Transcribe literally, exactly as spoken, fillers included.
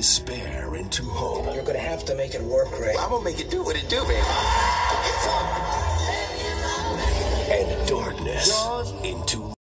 despair into hope. You're gonna have to make it work, Ray. I'm gonna make it do what it do, baby.